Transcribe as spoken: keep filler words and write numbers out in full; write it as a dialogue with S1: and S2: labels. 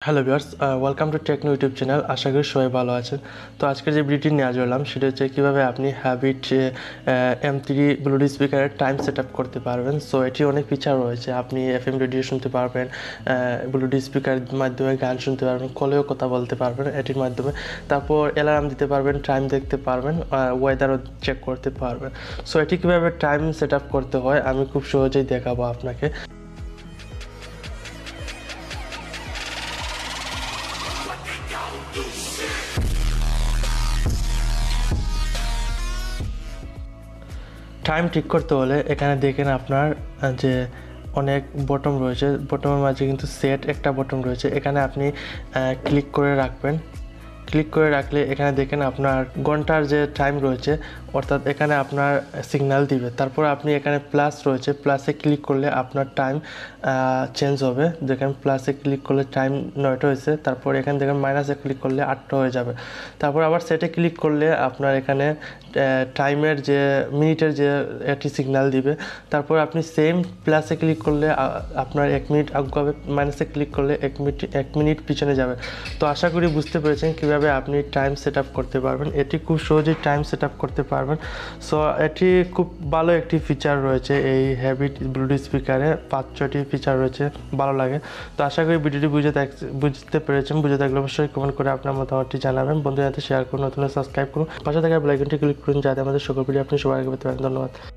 S1: Hello viewers, welcome to Techno YouTube channel. আশা করি সবাই ভালো আছেন। তো আজকে যে ভিডিওটি নিয়ে আসলাম সেটা হচ্ছে কীভাবে আপনি হ্যাবিট এম থ্রি ব্লুটুথ স্পিকারের টাইম সেট আপ করতে পারবেন। সো এটি অনেক ফিচার রয়েছে। আপনি এফ এম রেডিও শুনতে পারবেন, ব্লুটুথ স্পিকারের মাধ্যমে গান শুনতে পারবেন, কলেও কথা বলতে পারবেন এটির মাধ্যমে। তারপর অ্যালার্ম দিতে পারবেন, টাইম দেখতে পারবেন, ওয়েদারও চেক করতে পারবেন। সো এটি কীভাবে টাইম সেট আপ করতে হয় আমি খুব সহজেই দেখাবো আপনাকে। টাইম ঠিক করতে হলে এখানে দেখেন আপনার যে অনেক বটম রয়েছে, বটমের মাঝে কিন্তু সেট একটা বটম রয়েছে। এখানে আপনি ক্লিক করে রাখবেন। ক্লিক করে রাখলে এখানে দেখেন আপনার ঘন্টার যে টাইম রয়েছে, অর্থাৎ এখানে আপনার সিগন্যাল দিবে। তারপর আপনি এখানে প্লাস রয়েছে, প্লাসে ক্লিক করলে আপনার টাইম চেঞ্জ হবে। দেখেন প্লাসে ক্লিক করলে টাইম নয়টা হয়েছে। তারপর এখানে দেখেন মাইনাসে ক্লিক করলে আটটা হয়ে যাবে। তারপর আবার সেটে ক্লিক করলে আপনার এখানে টাইমের যে মিনিটের যে একটি সিগন্যাল দিবে। তারপর আপনি সেম প্লাসে ক্লিক করলে আপনার এক মিনিট আগে, মাইনাসে ক্লিক করলে এক মিনিট এক মিনিট পিছনে যাবে। তো আশা করি বুঝতে পেরেছেন কীভাবে আপনি টাইম সেট আপ করতে পারবেন। এটি খুব সহজেই টাইম সেট আপ করতে পারবেন। সো এটি খুব ভালো একটি ফিচার রয়েছে এই হ্যাবিট ব্লুটুথ স্পিকারে। পাঁচ ছয়টি ফিচার রয়েছে, ভালো লাগে। তো আশা করি ভিডিওটি বুঝে বুঝতে পেরেছেন। বুঝে থাকলে অবশ্যই কমেন্ট করে আপনার মতামতটি জানাবেন। বন্ধুদের সাথে শেয়ার করুন, নতুন সাবস্ক্রাইব করুন, পাশে থাকা বেল আইকনটি ক্লিক করুন যাতে আমাদের সকল ভিডিও আপনি সবার আগে পেতে পারেন। ধন্যবাদ।